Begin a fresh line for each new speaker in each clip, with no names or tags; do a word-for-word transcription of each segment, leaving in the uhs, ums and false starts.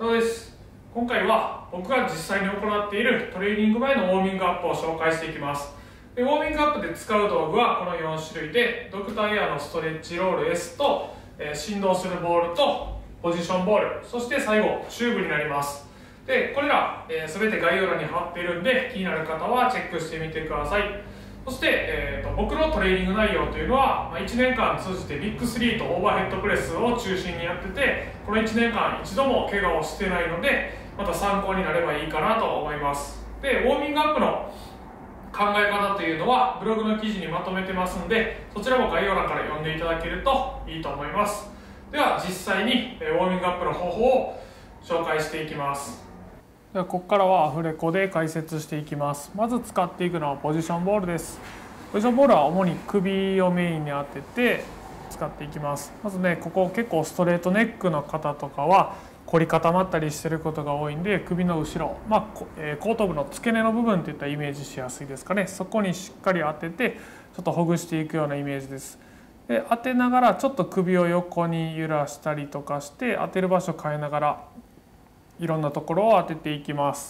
どうです。今回は僕が実際に行っているトレーニング前のウォーミングアップを紹介していきます。でウォーミングアップで使う道具はこのよん種類で、ドクターエアのストレッチロール S と、えー、振動するボールとポジションボール、そして最後チューブになります。でこれら、えー、全て概要欄に貼っているんで、気になる方はチェックしてみてください。そして、えー、と僕のトレーニング内容というのは、まあ、いちねんかん通じてビッグスリーとオーバーヘッドプレスを中心にやってて、このいちねんかん一度も怪我をしてないので、また参考になればいいかなと思います。でウォーミングアップの考え方というのはブログの記事にまとめてますので、そちらも概要欄から読んでいただけるといいと思います。では実際にウォーミングアップの方法を紹介していきます。ではここからはアフレコで解説していきます。まず使っていくのはポジションボールです。ポジションボールは主に首をメインに当てて使っていきます。まずね、ここ結構ストレートネックの方とかは凝り固まったりしてることが多いんで、首の後ろ、まあえー、後頭部の付け根の部分といったイメージしやすいですかね。そこにしっかり当ててちょっとほぐしていくようなイメージです。で当てながらちょっと首を横に揺らしたりとかして、当てる場所変えながらいろんなところを当てていきます。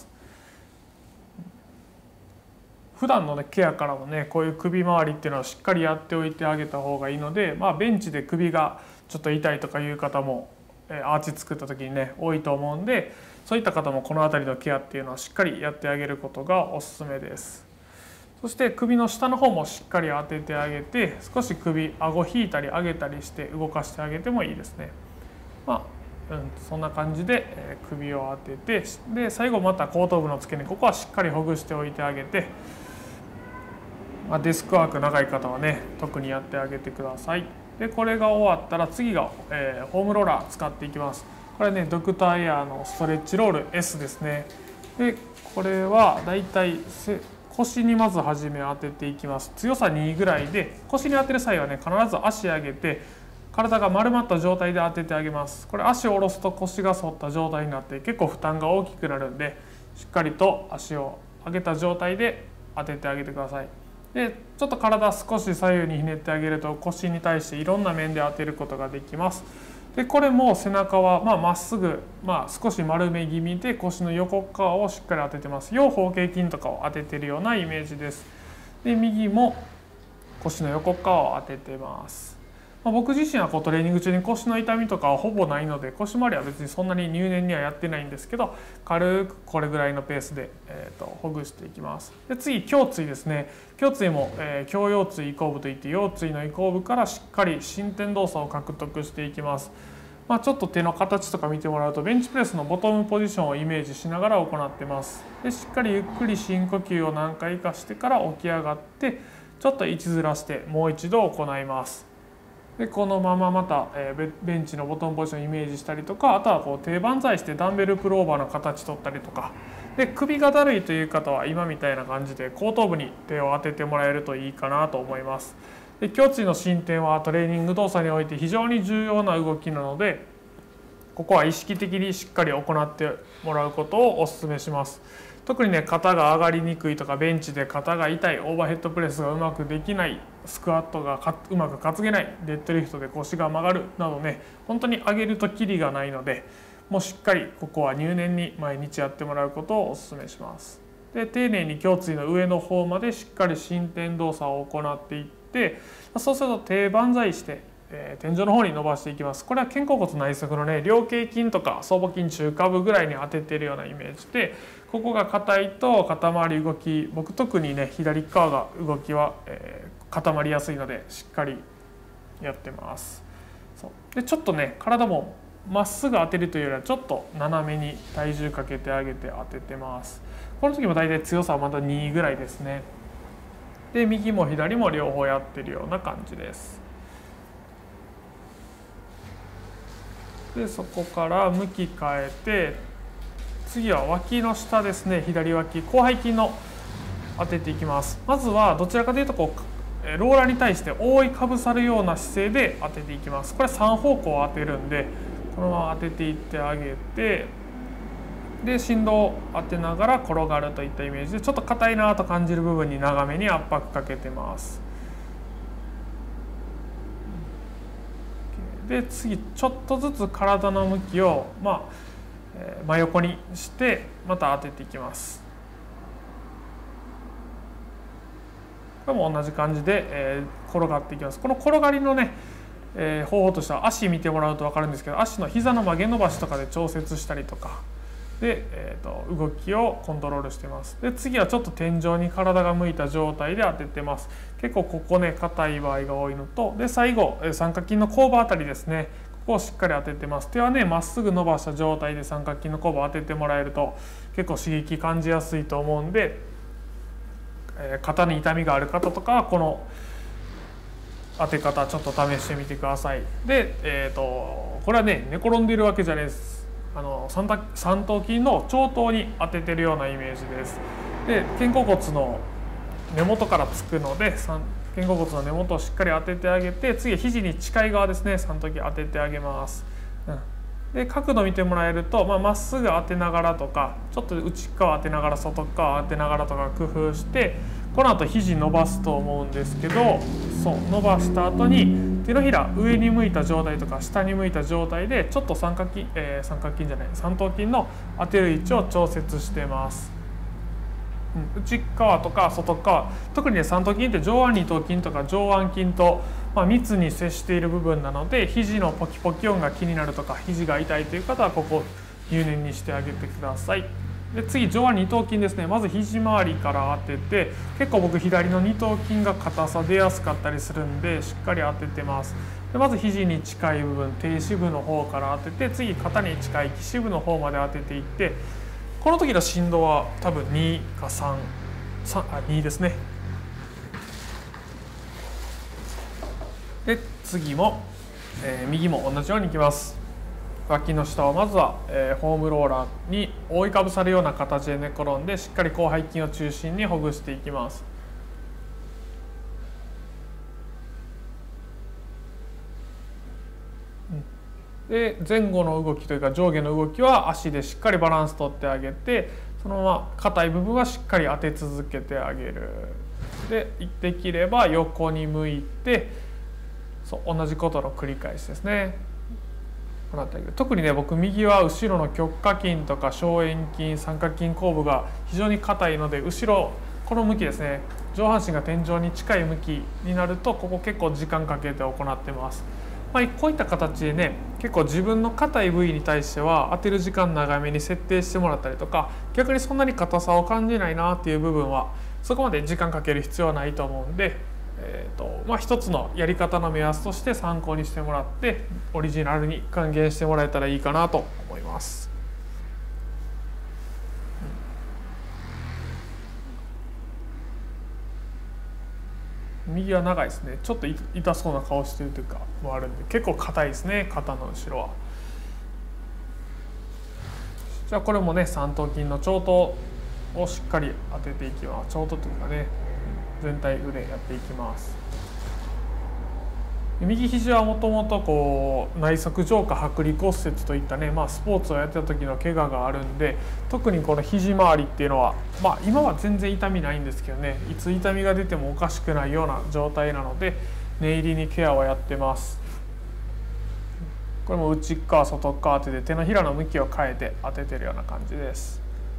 普段の、ね、ケアからもね、こういう首周りっていうのはしっかりやっておいてあげた方がいいので、まあ、ベンチで首がちょっと痛いとかいう方もアーチ作った時にね多いと思うんで、そういった方もこの辺りのケアっていうのはしっかりやってあげることがおすすめです。そして首の下の方もしっかり当ててあげて、少し首顎引いたり上げたりして動かしてあげてもいいですね。まあうん、そんな感じで、えー、首を当てて、で最後また後頭部の付け根、ここはしっかりほぐしておいてあげて、まあ、デスクワーク長い方はね特にやってあげてください。でこれが終わったら次が、えー、ホームローラー使っていきます。これねドクターエアのストレッチロール S ですね。でこれはだいたい腰にまず初め当てていきます。強さにぐらいで、腰に当てる際はね必ず足上げて体が丸まった状態で当ててあげます。これ足を下ろすと腰が反った状態になって結構負担が大きくなるんで、しっかりと足を上げた状態で当ててあげてください。でちょっと体少し左右にひねってあげると腰に対していろんな面で当てることができます。でこれも背中はまあまっすぐ、まあ、少し丸め気味で腰の横側をしっかり当ててます。腰方形筋とかを当ててるようなイメージです。で右も腰の横側を当ててます。まあ、僕自身はこうトレーニング中に腰の痛みとかはほぼないので、腰回りは別にそんなに入念にはやってないんですけど、軽くこれぐらいのペースで、えー、とほぐしていきます。で次胸椎ですね。胸椎も、えー、胸腰椎移行部といって、腰椎の移行部からしっかり伸展動作を獲得していきます。まあ、ちょっと手の形とか見てもらうと、ベンチプレスのボトムポジションをイメージしながら行ってます。でしっかりゆっくり深呼吸を何回かしてから起き上がって、ちょっと位置ずらしてもう一度行います。でこのまままた、えー、ベンチのボトムポジションをイメージしたりとか、あとはこう手万歳してダンベルプルオーバーの形取ったりとかで、首がだるいという方は今みたいな感じで後頭部に手を当ててもらえるといいかなと思います。で胸椎の伸展はトレーニング動作において非常に重要な動きなので、ここは意識的にしっかり行ってもらうことをお勧めします。特にね肩が上がりにくいとか、ベンチで肩が痛い、オーバーヘッドプレスがうまくできない、スクワットがうまく担げない、デッドリフトで腰が曲がるなどね、本当に上げるとキリがないので、もうしっかりここは入念に毎日やってもらうことをお勧めします。で丁寧に胸椎の上の方までしっかり伸展動作を行っていって、そうすると手万歳してえー、天井の方に伸ばしていきます。これは肩甲骨内側のね菱形筋とか僧帽筋中下部ぐらいに当てているようなイメージで、ここが硬いと肩周り動き、僕特にね左側が動きは、えー、固まりやすいのでしっかりやってます。そうでちょっとね体もまっすぐ当てるというよりはちょっと斜めに体重かけてあげて当ててます。この時も大体強さはまたにぐらいですね。で右も左も両方やってるような感じです。でそこから向き変えて、次は脇の下ですね。左脇広背筋の当てていきます。まずはどちらかというとこうローラーに対して覆いかぶさるような姿勢で当てていきます。これさん方向当てるんで、このまま当てていってあげて、で振動を当てながら転がるといったイメージで、ちょっと硬いなと感じる部分に長めに圧迫かけてます。で次ちょっとずつ体の向きを、まあえー、真横にしてまた当てていきます。これも同じ感じで、えー、転がっていきます。この転がりのね、えー、方法としては足見てもらうと分かるんですけど、足の膝の曲げ伸ばしとかで調節したりとかで、えー、と動きをコントロールしてます。で次はちょっと天井に体が向いた状態で当ててます。結構ここね硬い場合が多いのと、で最後三角筋の後部あたりですね、ここをしっかり当ててます。手はねまっすぐ伸ばした状態で三角筋の後部を当ててもらえると結構刺激感じやすいと思うんで、えー、肩に痛みがある方とかはこの当て方ちょっと試してみてください。で、えー、とこれはね寝転んでいるわけじゃないです。あの三頭筋の長頭に当ててるようなイメージです。で肩甲骨の根元からつくので肩甲骨の根元をしっかり当ててあげて、次は肘に近い側ですね、三頭筋当ててあげます。うん、で角度見てもらえると、まあ、まっすぐ当てながらとかちょっと内側当てながら外側当てながらとか工夫して、この後肘伸ばすと思うんですけど、そう伸ばした後に手のひら上に向いた状態とか下に向いた状態でちょっと三角筋、えー、三角筋じゃない三頭筋の当てる位置を調節してます。うん、内側とか外側、特にね三頭筋って上腕二頭筋とか上腕筋と、まあ、密に接している部分なので、肘のポキポキ音が気になるとか肘が痛いという方はここ入念にしてあげてください。で次上腕二頭筋ですね。まず肘周りから当てて、結構僕左の二頭筋が硬さ出やすかったりするんでしっかり当ててます。でまず肘に近い部分低支部の方から当てて、次肩に近い基支部の方まで当てていって、この時の振動は多分にかさん、さんあにですね。で次も、えー、右も同じようにいきます。脇の下をまずは、えー、ホームローラーに覆いかぶさるような形で寝転んで、しっかり広背筋を中心にほぐしていきます。で前後の動きというか上下の動きは足でしっかりバランスとってあげて、そのまま硬い部分はしっかり当て続けてあげる。でできれば横に向いて、そう同じことの繰り返しですね。この辺り特にね僕右は後ろの極下筋とか小円筋三角筋後部が非常に硬いので、後ろこの向きですね、上半身が天井に近い向きになるとここ結構時間かけて行ってます。まあ、こういった形でね結構自分の硬い部位に対しては当てる時間長めに設定してもらったりとか、逆にそんなに硬さを感じないなっていう部分はそこまで時間かける必要はないと思うんで、えーとまあ、一つのやり方の目安として参考にしてもらってオリジナルに還元してもらえたらいいかなと思います。右は長いですね。ちょっと痛そうな顔してるというかもあるんで結構硬いですね、肩の後ろは。じゃあこれもね三頭筋の長頭をしっかり当てていきます。長頭というかね全体腕やっていきます。右肘はもともとこう内側上下剥離骨折といったね、まあ、スポーツをやってた時の怪我があるんで、特にこの肘周りっていうのは、まあ、今は全然痛みないんですけどね、いつ痛みが出てもおかしくないような状態なので念入りにケアをやってます。これも内側外側当てて手のひらの向きを変えて当ててるような感じです。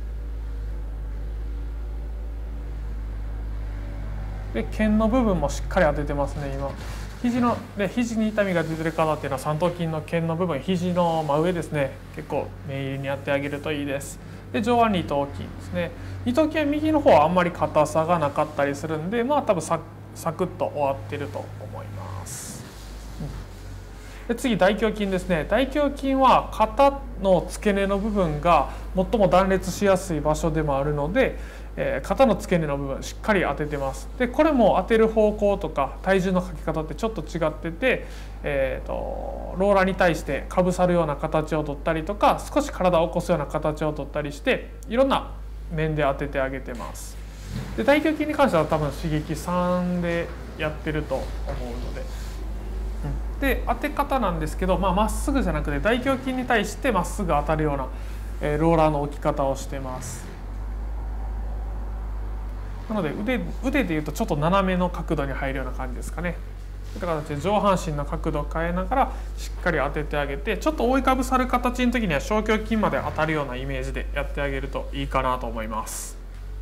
で腱の部分もしっかり当ててますね。今肘ので肘に痛みが出てる方っていうのは三頭筋の腱の部分、肘の真上ですね、結構念入りにやってあげるといいです。で上腕二頭筋ですね。二頭筋は右の方はあんまり硬さがなかったりするんで、まあ多分ササクッと終わってると思います。で次大胸筋ですね。大胸筋は肩の付け根の部分が最も断裂しやすい場所でもあるので、えー、肩の付け根の部分しっかり当ててます。でこれも当てる方向とか体重のかけ方ってちょっと違ってて、えーと、ローラーに対してかぶさるような形を取ったりとか、少し体を起こすような形を取ったりして、いろんな面で当ててあげてます。で大胸筋に関しては多分刺激さんでやってると思うので、うん、で当て方なんですけど、まあ、まっすぐじゃなくて大胸筋に対してまっすぐ当たるような、えー、ローラーの置き方をしてます。なので 腕, 腕でいうとちょっと斜めの角度に入るような感じですかね。 ういった形で上半身の角度を変えながらしっかり当ててあげて、ちょっと覆いかぶさる形の時には小胸筋まで当たるようなイメージでやってあげるといいかなと思います。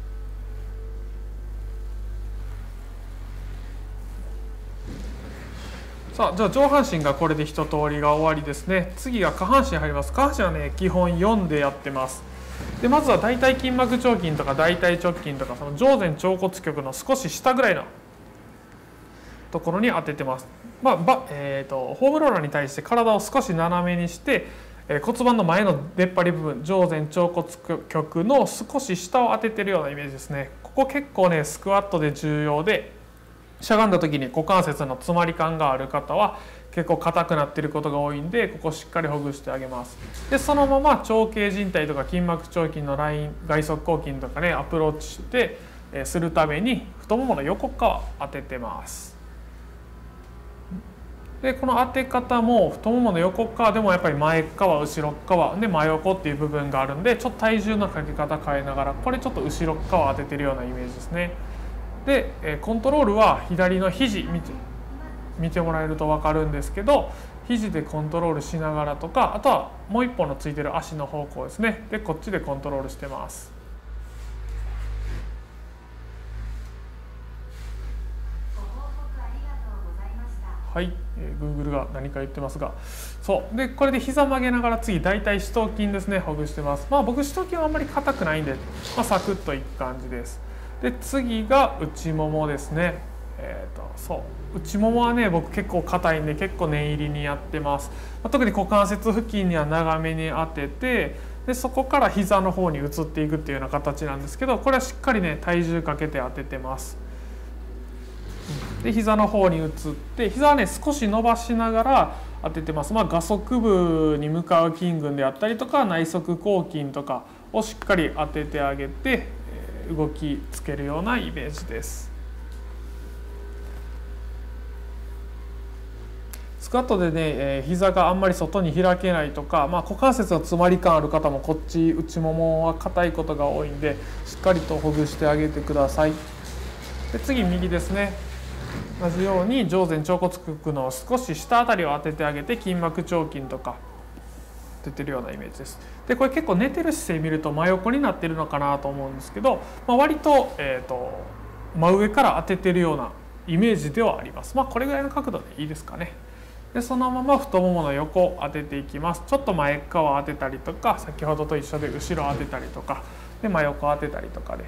さあ、じゃあ上半身がこれで一通りが終わりですね。次が下半身入ります。下半身はね基本よんでやってます。でまずは大腿筋膜腸筋とか大腿直筋とか、その上前腸骨極の少し下ぐらいのところに当ててます。まあばえー、とホームローラーに対して体を少し斜めにして、えー、骨盤の前の出っ張り部分、上前腸骨極の少し下を当ててるようなイメージですね。ここ結構ねスクワットで重要で、しゃがんだ時に股関節の詰まり感がある方は結構硬くなっていることが多いんで、ここしっかりほぐしてあげます。でそのまま長径靭帯とか筋膜腸筋のライン、外側広筋とかねアプローチして、えー、するために太ももの横側当ててます。でこの当て方も太ももの横側でもやっぱり前側後ろ側で真横っていう部分があるんで、ちょっと体重のかけ方変えながら、これちょっと後ろ側当ててるようなイメージですね。でコントロールは左の肘見て見てもらえると分かるんですけど、肘でコントロールしながらとか、あとはもう一本のついてる足の方向ですね。でこっちでコントロールしてます。はい、えー、Google が何か言ってますが、そうでこれで膝曲げながら次大腿四頭筋ですね、ほぐしてます。まあ僕四頭筋はあんまり硬くないんで、まあ、サクッといく感じです。で次が内ももですね。えー、とそう内ももはね僕結構硬いんで結構念入りにやってます。まあ、特に股関節付近には長めに当てて、でそこから膝の方に移っていくっていうような形なんですけど、これはしっかりね体重かけて当ててます。で膝の方に移って、膝はね少し伸ばしながら当ててます。まあ、画側部に向かう筋群であったりとか内側広筋とかをしっかり当ててあげて、動きつけるようなイメージです。スクワットでね、えー、膝があんまり外に開けないとか、まあ、股関節の詰まり感ある方もこっち内ももは硬いことが多いんで、しっかりとほぐしてあげてください。で次右ですね。同じように上前腸骨極の少し下あたりを当ててあげて、筋膜腸筋とか出てるようなイメージです。でこれ結構寝てる姿勢見ると真横になってるのかなと思うんですけど、まあ、割と、えーと真上から当ててるようなイメージではあります。まあこれぐらいの角度でいいですかね。でそのまま太ももの横を当てていきます。ちょっと前側当てたりとか、先ほどと一緒で後ろ当てたりとかで真横当てたりとかで。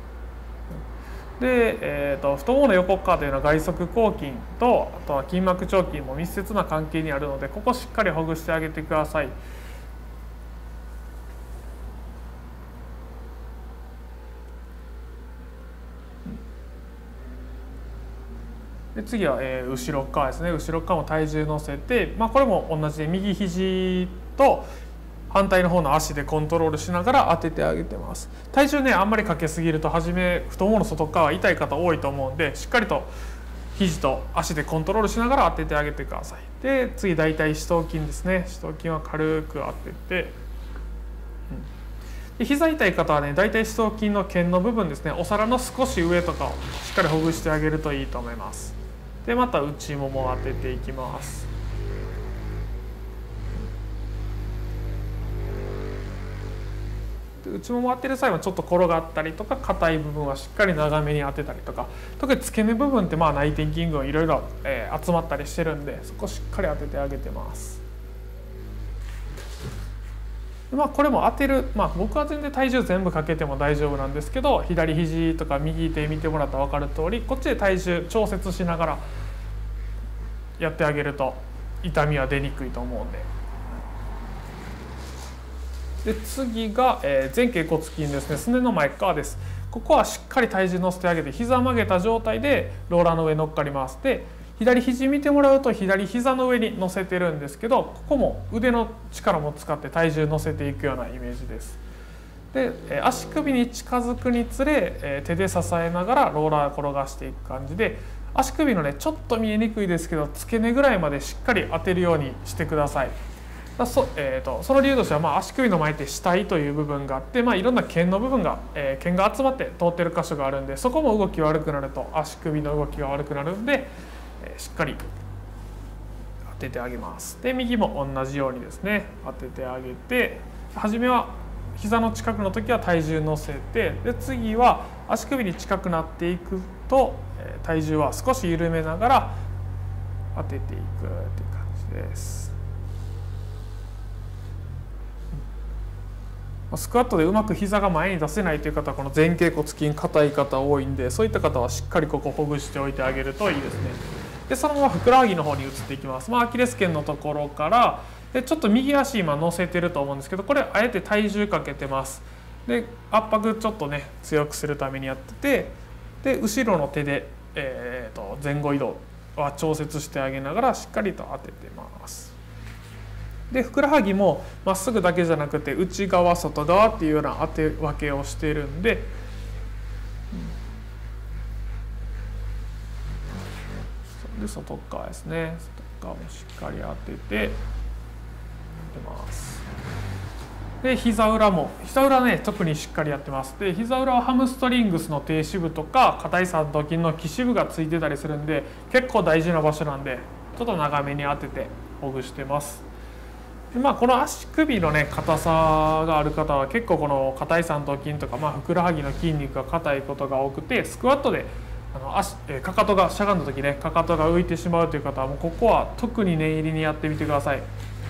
で、えーと太ももの横側というのは外側広筋とあとは筋膜腸筋も密接な関係にあるので、ここしっかりほぐしてあげてください。で次は、えー、後ろ側ですね。後ろ側も体重乗せて、まあ、これも同じで右肘と反対の方の足でコントロールしながら当ててあげてます。体重ねあんまりかけすぎると初め太ももの外側痛い方多いと思うんで、しっかりと肘と足でコントロールしながら当ててあげてください。で次大腿四頭筋ですね。四頭筋は軽く当てて、で膝痛い方はね大腿四頭筋の腱の部分ですね、お皿の少し上とかをしっかりほぐしてあげるといいと思います。でまた内ももを当てていきます。で内もも当てる際はちょっと転がったりとか、硬い部分はしっかり長めに当てたりとか、特に付け根部分ってまあ内転筋群いろいろ集まったりしてるんで、そこしっかり当ててあげてます。でまあ、これも当てる、まあ、僕は全然体重全部かけても大丈夫なんですけど、左肘とか右手見てもらったら分かる通り、こっちで体重調節しながらやってあげると痛みは出にくいと思うんで。で次が、えー、前脛骨筋ですね。すねの前側です。ここはしっかり体重乗せてあげて、膝曲げた状態でローラーの上に乗っかります。で左肘見てもらうと左膝の上に乗せてるんですけど、ここも腕の力も使って体重乗せていくようなイメージです。で足首に近づくにつれ手で支えながらローラー転がしていく感じで、足首のねちょっと見えにくいですけど付け根ぐらいまでしっかり当てるようにしてください。だそ, えー、とその理由としては、まあ、足首の前って死体という部分があって、まあ、いろんな腱の部分が、えー、腱が集まって通ってる箇所があるんで、そこも動き悪くなると足首の動きが悪くなるんで、 しっかり当ててあげます。で右も同じようにですね当ててあげて、初めは膝の近くの時は体重乗せて、で次は足首に近くなっていくと体重は少し緩めながら当てていくっていう感じです。スクワットでうまく膝が前に出せないという方はこの前傾骨筋硬い方多いんで、そういった方はしっかりここほぐしておいてあげるといいですね。でそのままふくらはぎの方に移っていきます。まあ、アキレス腱のところからでちょっと右足今乗せてると思うんですけど、これあえて体重かけてます。で圧迫ちょっとね強くするためにやってて、で後ろの手で、えー、と前後移動は調節してあげながらしっかりと当ててます。でふくらはぎもまっすぐだけじゃなくて内側外側っていうような当て分けをしているんで、で外側ですね、外側もしっかり当ててます。で膝裏も膝裏ね特にしっかりやってます。で膝裏はハムストリングスの底支部とか硬い三頭筋の基支部がついてたりするんで結構大事な場所なんで、ちょっと長めに当ててほぐしてます。でまあ、この足首のね硬さがある方は結構この硬い三頭筋とか、まあ、ふくらはぎの筋肉が硬いことが多くて、スクワットであの足えかかとがしゃがんだ時ねかかとが浮いてしまうという方はもうここは特に念入りにやってみてください。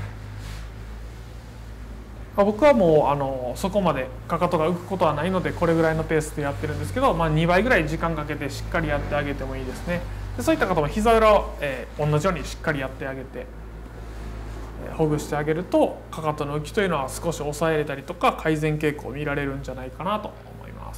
まあ、僕はもうあのそこまでかかとが浮くことはないのでこれぐらいのペースでやってるんですけど、まあ、にばいぐらい時間かけてしっかりやってあげてもいいですね。でそういった方も膝裏を、えー、同じようにしっかりやってあげて、えー、ほぐしてあげるとかかとの浮きというのは少し抑えれたりとか改善傾向を見られるんじゃないかなと思います。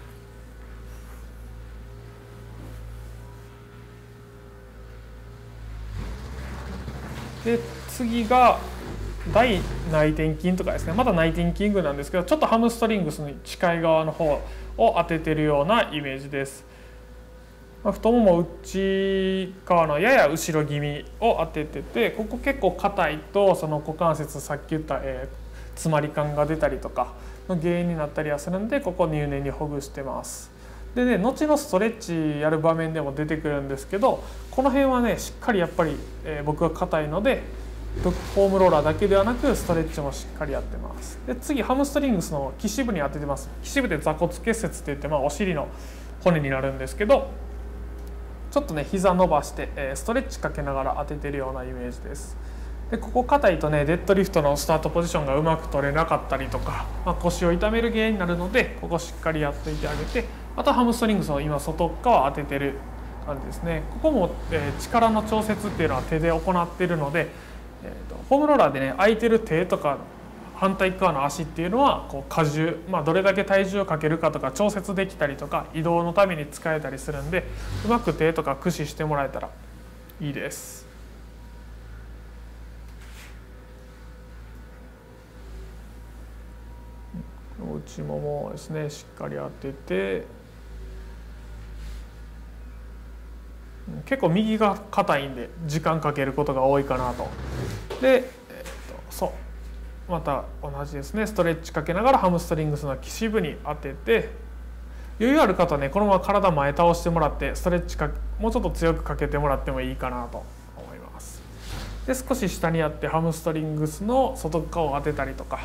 で次が大内転筋とかですね、まだ内転筋群なんですけどちょっとハムストリングスに近い側の方を当ててるようなイメージです。太もも内側のやや後ろ気味を当ててて、ここ結構硬いとその股関節さっき言った、えー、詰まり感が出たりとかの原因になったりはするんで、ここ入念にほぐしてます。でね、後のストレッチやる場面でも出てくるんですけど、この辺はねしっかりやっぱり、えー、僕は硬いのでフォームローラーだけではなくストレッチもしっかりやってます。で次ハムストリングスの基支部に当ててます。基支部で座骨結節っていって、まあ、お尻の骨になるんですけど、ちょっとね膝伸ばして、えー、ストレッチかけながら当ててるようなイメージです。でここ硬いとねデッドリフトのスタートポジションがうまく取れなかったりとか、まあ、腰を痛める原因になるのでここしっかりやっていてあげて、あとハムストリングスの今外側当ててる感じですね。ここも、えー、力の調節っていうのは手で行っているので、えーと、フォームローラーでね空いてる手とか反対側の足っていうのはこう荷重、まあ、どれだけ体重をかけるかとか調節できたりとか移動のために使えたりするんで、うまく手とか駆使してもらえたらいいです。内ももですねしっかり当てて、結構右が硬いんで時間かけることが多いかなと。で、えー、とそうまた同じですね、ストレッチかけながらハムストリングスの基支部に当てて、余裕ある方はねこのまま体前倒してもらってストレッチかもうちょっと強くかけてもらってもいいかなと思います。で少し下にやってハムストリングスの外側を当てたりとか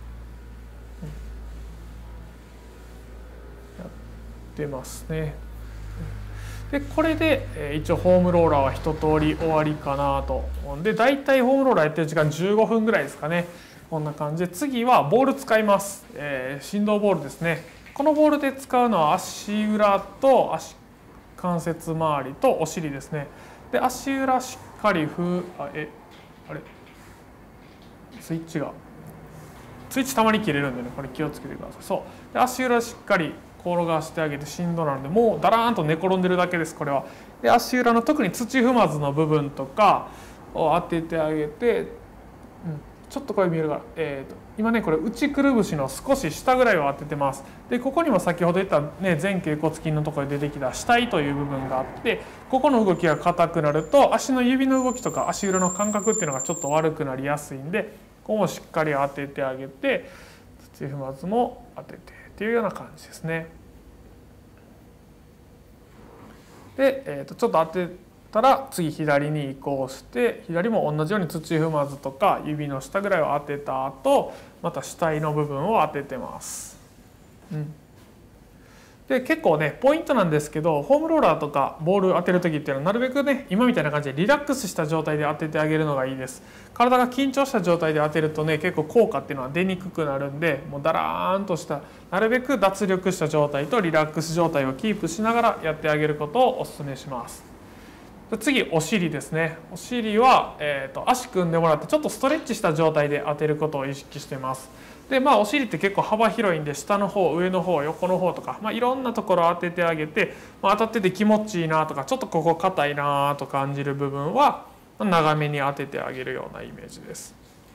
やってますね。でこれで、えー、一応フォームローラーは一通り終わりかなと思うんで、だいたいフォームローラーやってる時間じゅうごふんぐらいですかね。こんな感じで次はボール使います、えー、振動ボールですね。このボールで使うのは足裏と足関節周りとお尻ですね。で足裏しっかりふあえあれスイッチがスイッチたまに切れるんでね、これ気をつけてください。そうで足裏しっかり転がしてあげて振動なので、もうだらーんと寝転んでるだけですこれは。で足裏の特に土踏まずの部分とかを当ててあげて、うん、ちょっとこれ見えるから、えー、と今ねこれ内くるぶしの少し下ぐらいを当ててます。でここにも先ほど言った、ね、前脛骨筋のところで出てきた下位という部分があって、ここの動きが硬くなると足の指の動きとか足裏の感覚っていうのがちょっと悪くなりやすいんで、ここもしっかり当ててあげて土踏まずも当ててっていうような感じですね。で、えー、とちょっと当てたら次左に移行して左も同じように土踏まずとか指の下ぐらいを当てた後また主体の部分を当ててます。うん、で結構ねポイントなんですけどホームローラーとかボール当てる時っていうのはなるべくね今みたいな感じでリラックスした状態で当ててあげるのがいいです。体が緊張した状態で当てるとね結構効果っていうのは出にくくなるんでもうだらーんとしたなるべく脱力した状態とリラックス状態をキープしながらやってあげることをお勧めします。次お尻ですね。お尻は、えー、と足組んでもらってちょっとストレッチした状態で当てることを意識してます。でまあお尻って結構幅広いんで下の方上の方横の方とか、まあ、いろんなところを当ててあげて、まあ、当たってて気持ちいいなとかちょっとここ硬いなと感じる部分は長めに当ててあげるようなイメージです。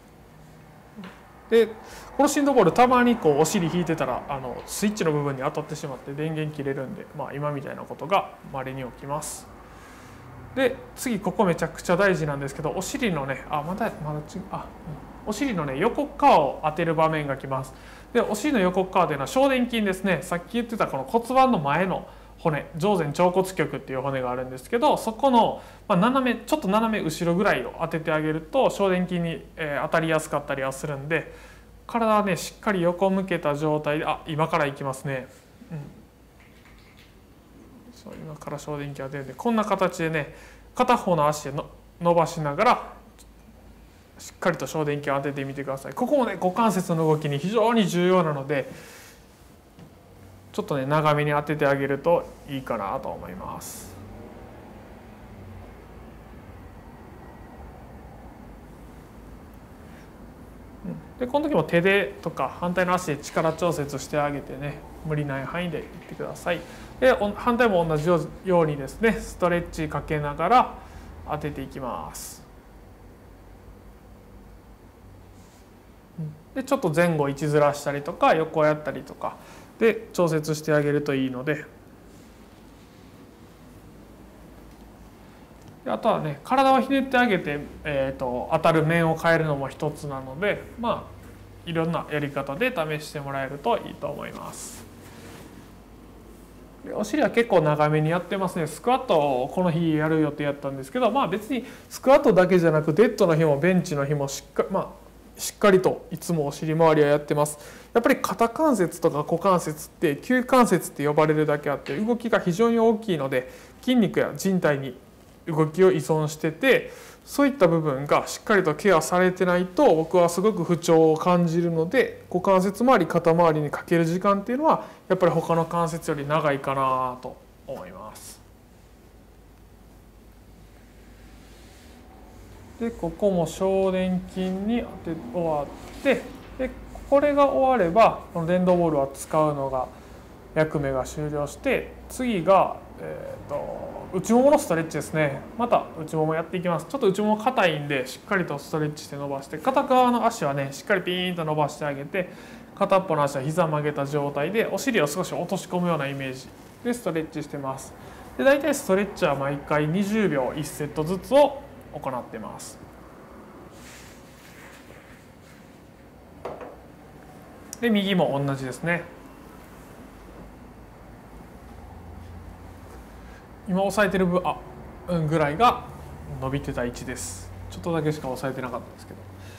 でこの振動ボールたまにこうお尻引いてたらあのスイッチの部分に当たってしまって電源切れるんで、まあ、今みたいなことが稀に起きます。で次ここめちゃくちゃ大事なんですけどお尻のねあまだまだ違うあ、うん、お尻のね横側を当てる場面がきます。でお尻の横側というのは小殿筋ですね。さっき言ってたこの骨盤の前の骨上前腸骨棘っていう骨があるんですけどそこの、まあ、斜めちょっと斜め後ろぐらいを当ててあげると小殿筋に、えー、当たりやすかったりはするんで体はねしっかり横向けた状態であ今からいきますね。うん今から小殿筋当てるんでこんな形でね片方の足での伸ばしながらしっかりと小殿筋を当ててみてください。ここもね股関節の動きに非常に重要なのでちょっとね長めに当ててあげるといいかなと思います。でこの時も手でとか反対の足で力調節してあげてね無理ない範囲でいってください。で反対も同じようにですねストレッチかけながら当てていきます。でちょっと前後位置ずらしたりとか横やったりとかで調節してあげるといいので。あとはね体をひねってあげて、えーと、当たる面を変えるのも一つなのでまあいろんなやり方で試してもらえるといいと思います。お尻は結構長めにやってますね。スクワットをこの日やる予定やったんですけどまあ別にスクワットだけじゃなくデッドの日もベンチの日もしっかり、まあ、しっかりといつもお尻周りはやってます。やっぱり肩関節とか股関節って球関節って呼ばれるだけあって動きが非常に大きいので筋肉や人体に動きを依存しててそういった部分がしっかりとケアされてないと僕はすごく不調を感じるので股関節周り肩周りにかける時間っていうのはやっぱり他の関節より長いかなと思います。でここも小殿筋に当て終わってでこれが終わればこの電動ボールは使うのが役目が終了して次が、えー、と内もものストレッチですね。また内ももやっていきます。ちょっと内もも硬いんでしっかりとストレッチして伸ばして片側の足はねしっかりピーンと伸ばしてあげて片っぽの足は膝曲げた状態でお尻を少し落とし込むようなイメージでストレッチしてます。で大体ストレッチは毎回にじゅうびょういちセットずつを行ってます。で右も同じですね。今押さえてる分あ、うん、ぐらいが伸びてた位置です。ちょっとだけしか押さえてなかったんですけど、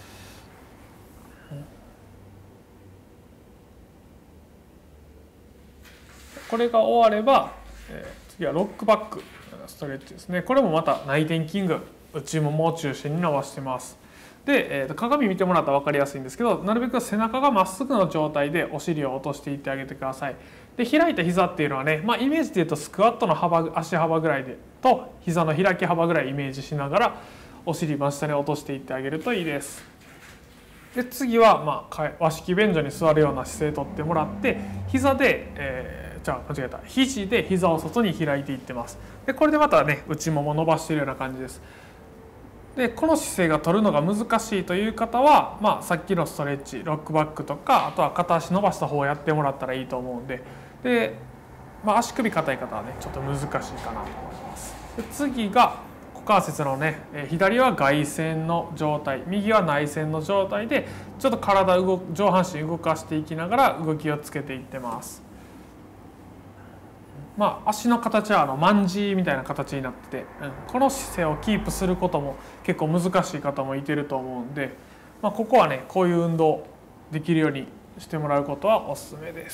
これが終われば、えー、次はロックバックストレッチですね。これもまた内転筋群内ももを中心に伸ばしてます。で、えー、と鏡見てもらったら分かりやすいんですけどなるべく背中がまっすぐの状態でお尻を落としていってあげてください。で開いた膝っていうのはね、まあ、イメージでいうとスクワットの幅足幅ぐらいでと膝の開き幅ぐらいイメージしながらお尻真下に落としていってあげるといいです。で次は、まあ、和式便所に座るような姿勢とってもらって膝で、えー、じゃあ間違えた肘で膝を外に開いていってます。でこれでまたね内もも伸ばしているような感じです。でこの姿勢が取るのが難しいという方は、まあ、さっきのストレッチロックバックとかあとは片足伸ばした方をやってもらったらいいと思うんで、で、まあ、足首硬い方はねちょっと難しいかなと思います。で次が股関節のね左は外旋の状態右は内旋の状態でちょっと体動上半身動かしていきながら動きをつけていってます。 まあ、足の形はあの卍みたいな形になってて、うん、この姿勢をキープすることも結構難しい方もいてると思うんで、まあ、ここはねこういう運動できるようにしてもらうことはおすすめです。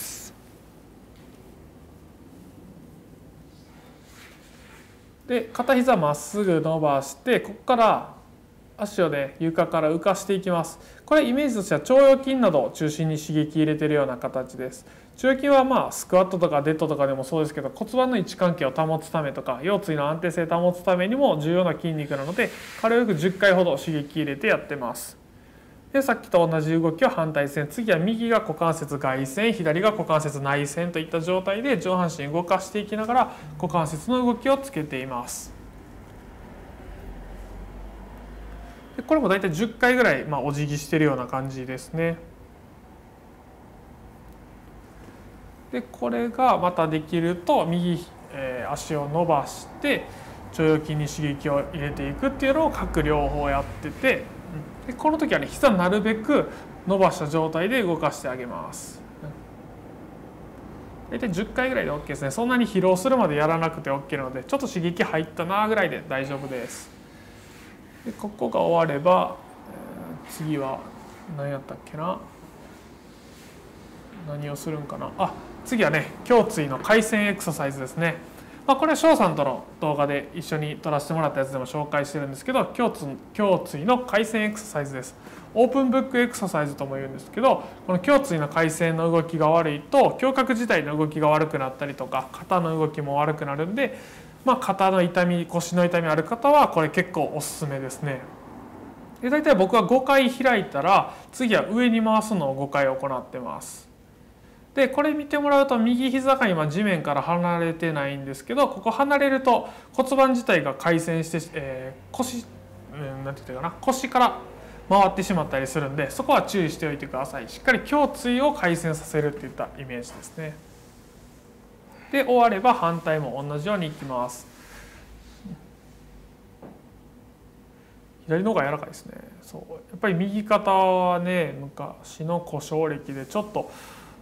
で片膝まっすぐ伸ばして、ここから足をね床から浮かしていきます。これイメージとしては腸腰筋などを中心に刺激入れてるような形です。腸腰筋はまあスクワットとかデッドとかでもそうですけど、骨盤の位置関係を保つためとか腰椎の安定性を保つためにも重要な筋肉なので、軽くじゅっかいほど刺激入れてやってます。でさっきと同じ動きを反対線、次は右が股関節外旋、左が股関節内旋といった状態で上半身動かしていきながら股関節の動きをつけています。でこれも大体じゅっかいぐらい、まあ、お辞儀してるような感じですね。でこれがまたできると右、えー、足を伸ばして腸腰筋に刺激を入れていくっていうのを各両方やってて、でこの時はね膝なるべく伸ばした状態で動かしてあげます。大体じゅっかいぐらいで OK ですね。そんなに疲労するまでやらなくて OK なので、ちょっと刺激入ったなぐらいで大丈夫です。でここが終われば、えー、次は何やったっけな、何をするんかなあ次はね胸椎の回旋エクササイズですね。まあ、これは翔さんとの動画で一緒に撮らせてもらったやつでも紹介してるんですけど、胸椎、胸椎の回旋エクササイズです。オープンブックエクササイズとも言うんですけど、この胸椎の回旋の動きが悪いと胸郭自体の動きが悪くなったりとか肩の動きも悪くなるんで、まあ、肩の痛み腰の痛みある方はこれ結構おすすめですね。で大体僕はごかい開いたら次は上に回すのをごかい行ってます。でこれ見てもらうと右膝が今地面から離れてないんですけど、ここ離れると骨盤自体が回旋して、えー、腰、うん、なんて言うかな腰から回ってしまったりするんで、そこは注意しておいてください。しっかり胸椎を回旋させるっていったイメージですね。で終われば反対も同じようにいきます。左の方が柔らかいですね。そうやっぱり右肩はね昔の故障歴でちょっと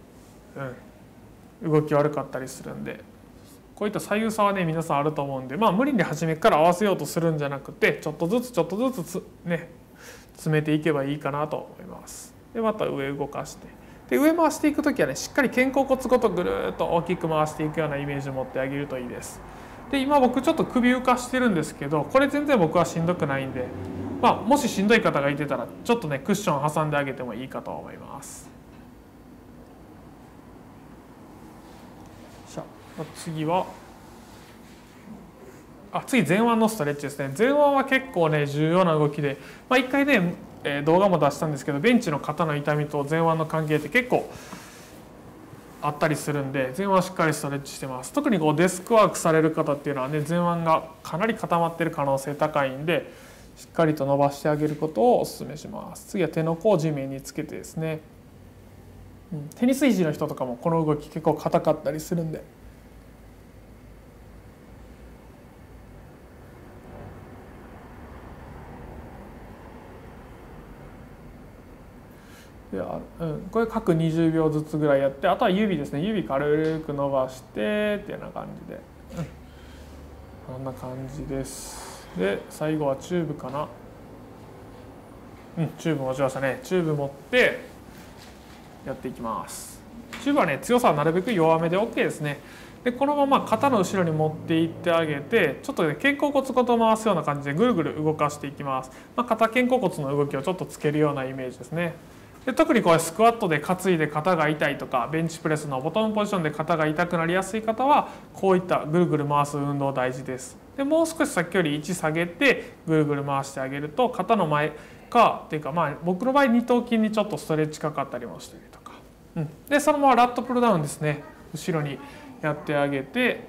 うん、動き悪かったりするんで、こういった左右差はね皆さんあると思うんで、まあ無理に初めから合わせようとするんじゃなくて、ちょっとずつちょっとずつつね詰めていけばいいかなと思います。でまた上動かして、で上回していく時はねしっかり肩甲骨ごとぐるっと大きく回していくようなイメージを持ってあげるといいです。で今僕ちょっと首浮かしてるんですけど、これ全然僕はしんどくないんで、まあ、もししんどい方がいてたらちょっとねクッション挟んであげてもいいかと思います。次はあ次前腕のストレッチですね。前腕は結構ね重要な動きで、まあ、いっかいね、えー、動画も出したんですけど、ベンチの肩の痛みと前腕の関係って結構あったりするんで、前腕しっかりストレッチしてます。特にこうデスクワークされる方っていうのはね前腕がかなり固まってる可能性高いんで、しっかりと伸ばしてあげることをお勧めします。次は手の甲を地面につけてですね、うん、テニス肘の人とかもこの動き結構硬かったりするんで。ではうん、これ各にじゅうびょうずつぐらいやって、あとは指ですね、指軽く伸ばしてっていうような感じで、うん、こんな感じです。で最後はチューブかな、うんチューブ持ちましたね。チューブ持ってやっていきます。チューブはね強さはなるべく弱めで OK ですね。でこのまま肩の後ろに持っていってあげて、ちょっとね肩甲骨ごと回すような感じでぐるぐる動かしていきます。まあ、肩肩甲骨の動きをちょっとつけるようなイメージですね。で特にこれスクワットで担いで肩が痛いとか、ベンチプレスのボトムポジションで肩が痛くなりやすい方はこういったぐるぐる回す運動大事です。でもう少しさっきより位置下げてぐるぐる回してあげると、肩の前かっていうか、まあ僕の場合二頭筋にちょっとストレッチかかったりもしたりとか、うん、でそのままラットプルダウンですね、後ろにやってあげて、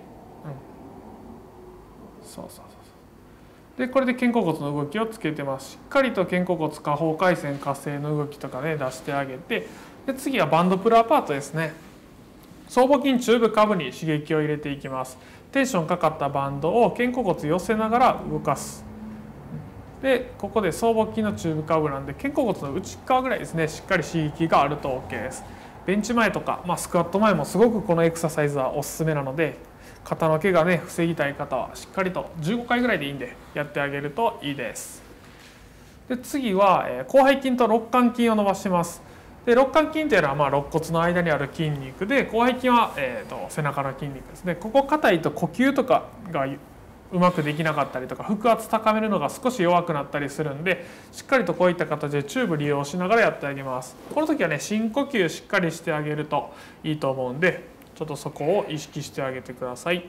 うん、そうそうそうでこれで肩甲骨の動きをつけてます。しっかりと肩甲骨下方回旋下旋の動きとかね出してあげて、で次はバンドプルアパートですね。僧帽筋中部下部に刺激を入れていきます。テンションかかったバンドを肩甲骨寄せながら動かす。でここで僧帽筋の中部下部なんで肩甲骨の内側ぐらいですね、しっかり刺激があると OK です。ベンチ前とか、まあ、スクワット前もすごくこのエクササイズはおすすめなので、 肩の怪我ね防ぎたい方はしっかりとじゅうごかいぐらいでいいんでやってあげるといいです。で次は広背筋と肋間筋を伸ばします。で肋間筋というのはまあ肋骨の間にある筋肉で、広背筋は、えー、と背中の筋肉ですね。ここ硬いと呼吸とかがうまくできなかったりとか、腹圧高めるのが少し弱くなったりするんで、しっかりとこういった形でチューブ利用しながらやってあげます。この時はね深呼吸しっかりしてあげるといいと思うんで、ちょっとそこを意識してあげてください。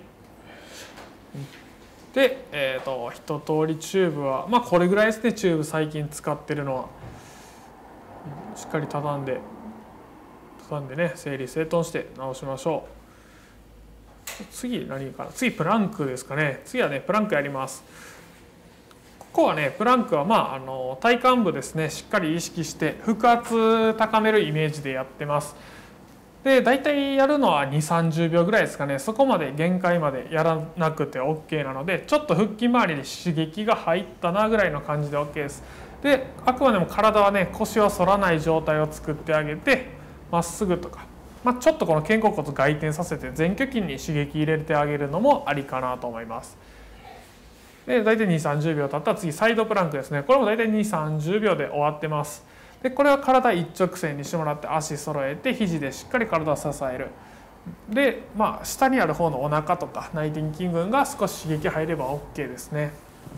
で、えー、と一通りチューブはまあこれぐらいですね。チューブ最近使ってるのはしっかり畳んで畳んでね整理整頓して直しましょう。次何かな、次プランクですかね。次はねプランクやります。ここはねプランクはまああの体幹部ですね、しっかり意識して腹圧高めるイメージでやってます。で大体やるのはにじゅう、さんじゅうびょうぐらいですかね。そこまで限界までやらなくて OK なので、ちょっと腹筋周りに刺激が入ったなぐらいの感じで OK です。であくまでも体はね腰を反らない状態を作ってあげて、まっすぐとか、まあ、ちょっとこの肩甲骨外転させて前鋸筋に刺激入れてあげるのもありかなと思います。で大体にじゅう、さんじゅうびょう経ったら次サイドプランクですね。これも大体にじゅう、さんじゅうびょうで終わってます。でこれは体一直線にしてもらって足揃えて肘でしっかり体を支える。でまあ下にある方のお腹とか内転筋群が少し刺激入れば OK ですね。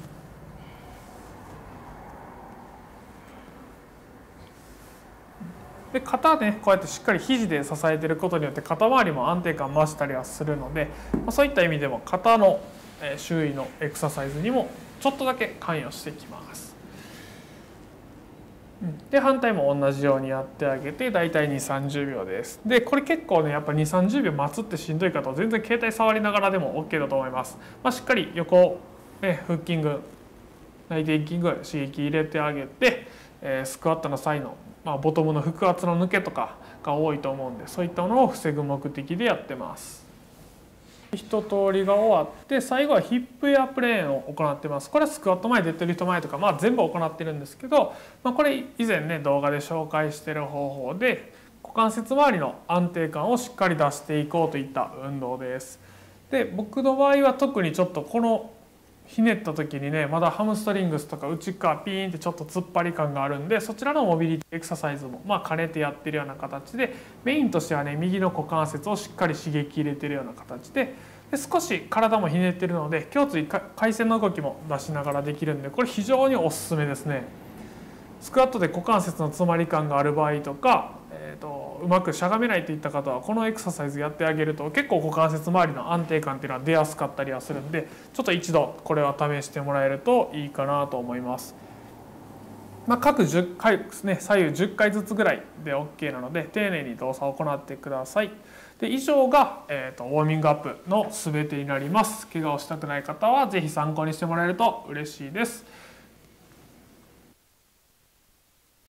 で肩はねこうやってしっかり肘で支えていることによって肩周りも安定感増したりはするので、まあ、そういった意味でも肩の周囲のエクササイズにもちょっとだけ関与してきます。で反対も同じようにやってあげて大体にじゅう、さんじゅうびょうです。でこれ結構ねやっぱりにじゅう、さんじゅうびょう待つってしんどい方は全然携帯触りながらでも OK だと思います。まあ、しっかり横、ね、腹筋群内転筋群刺激入れてあげて、えー、スクワットの際のまあ、ボトムの腹圧の抜けとかが多いと思うんで、そういったものを防ぐ目的でやってます。一通りが終わって最後はヒップエアプレーンを行ってます。これはスクワット前デッドリフト前とか、まあ、全部行ってるんですけど、まあ、これ以前ね動画で紹介してる方法で股関節周りの安定感をしっかり出していこうといった運動です。で僕の場合は特にちょっとこのひねった時にねまだハムストリングスとか内側ピーンってちょっと突っ張り感があるんで、そちらのモビリティエクササイズもまあ兼ねてやってるような形で、メインとしてはね右の股関節をしっかり刺激入れてるような形で、で少し体もひねってるので胸椎回旋の動きも出しながらできるんで、これ非常におすすめですね。スクワットで股関節の詰まり感がある場合とか、えーとうまくしゃがめないといった方はこのエクササイズやってあげると結構股関節周りの安定感っていうのは出やすかったりはするんで、ちょっと一度これは試してもらえるといいかなと思います。まあ、各じゅっかいですね、左右じゅっかいずつぐらいで OK なので丁寧に動作を行ってください。で以上が、えーとウォーミングアップの全てになります。怪我をしたくない方は是非参考にしてもらえると嬉しいです。